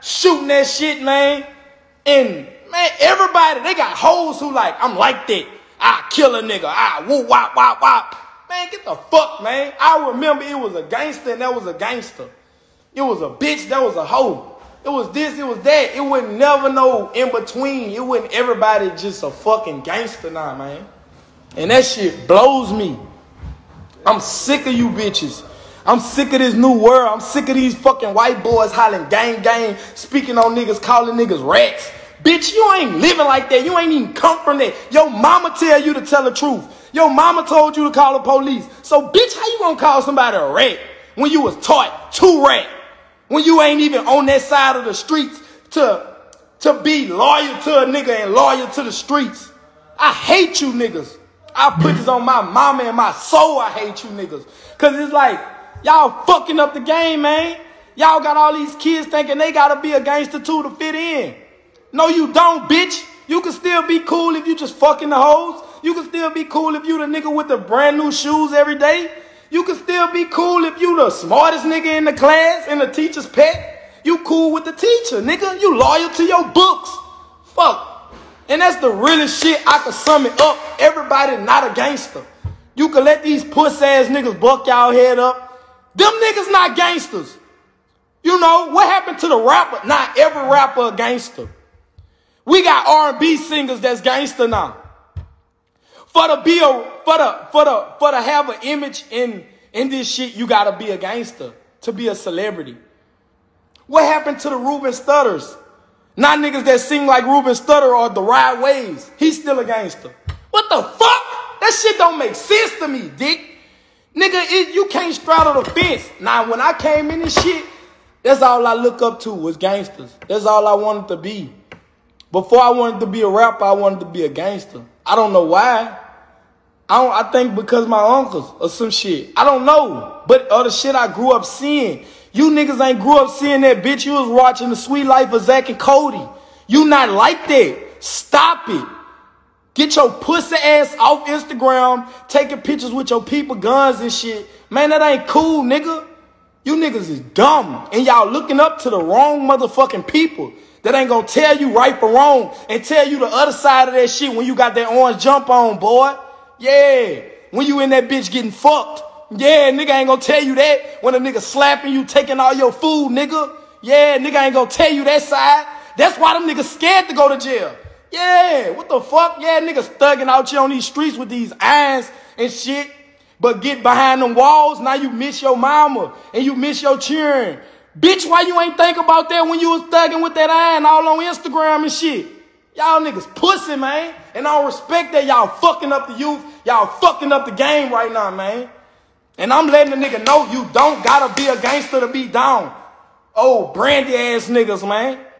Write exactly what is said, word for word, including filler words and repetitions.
shooting that shit, man. And, man, everybody, they got hoes who like, I'm like that. I kill a nigga. I woo, wop, wop, wop. Man, get the fuck, man. I remember it was a gangster and that was a gangster. It was a bitch, that was a hoe. It was this, it was that. It wasn't never no in between. It wasn't everybody just a fucking gangster now, man. And that shit blows me. I'm sick of you bitches. I'm sick of this new world. I'm sick of these fucking white boys hollering gang gang, speaking on niggas, calling niggas rats. Bitch, you ain't living like that. You ain't even come from that. Your mama tell you to tell the truth. Your mama told you to call the police. So, bitch, how you gonna call somebody a rat when you was taught to rat? When you ain't even on that side of the streets to, to be loyal to a nigga and loyal to the streets. I hate you niggas. I put this on my mama and my soul. I hate you niggas. Because it's like, y'all fucking up the game, man. Y'all got all these kids thinking they got to be a gangster too to fit in. No, you don't, bitch. You can still be cool if you just fucking the hoes. You can still be cool if you the nigga with the brand new shoes every day. You can still be cool if you the smartest nigga in the class and the teacher's pet. You cool with the teacher, nigga. You loyal to your books. Fuck. And that's the realest shit. I can sum it up. Everybody not a gangster. You can let these puss ass niggas buck y'all head up. Them niggas not gangsters. You know, what happened to the rapper? Not every rapper a gangster. We got R and B singers that's gangster now. For to be a, for the, for the, for to have an image in, in this shit, you gotta be a gangster to be a celebrity. What happened to the Ruben Studders? Not niggas that sing like Ruben Studdard or the Ride Waves. He's still a gangster. What the fuck? That shit don't make sense to me, dick. Nigga, it, you can't straddle the fence. Now, when I came in this shit, that's all I look up to was gangsters. That's all I wanted to be. Before I wanted to be a rapper, I wanted to be a gangster. I don't know why. I don't, I think because my uncles or some shit. I don't know. But other shit I grew up seeing. You niggas ain't grew up seeing that, bitch. You was watching The Sweet Life of Zach and Cody. You not like that. Stop it. Get your pussy ass off Instagram, taking pictures with your people, guns and shit. Man, that ain't cool, nigga. You niggas is dumb. And y'all looking up to the wrong motherfucking people that ain't gonna tell you right from wrong and tell you the other side of that shit when you got that orange jump on, boy. Yeah. When you in that bitch getting fucked. Yeah, nigga ain't gonna tell you that when a nigga slapping you, taking all your food, nigga. Yeah, nigga ain't gonna tell you that side. That's why them niggas scared to go to jail. Yeah, what the fuck? Yeah, niggas thugging out here on these streets with these irons and shit. But get behind them walls, now you miss your mama and you miss your children. Bitch, why you ain't think about that when you was thugging with that iron all on Instagram and shit? Y'all niggas pussy, man. And I don't respect that y'all fucking up the youth. Y'all fucking up the game right now, man. And I'm letting the nigga know you don't gotta be a gangster to be down. Oh, brandy ass niggas, man.